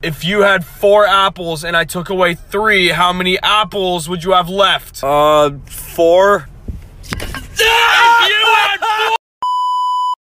If you had 4 apples and I took away 3, how many apples would you have left? 4.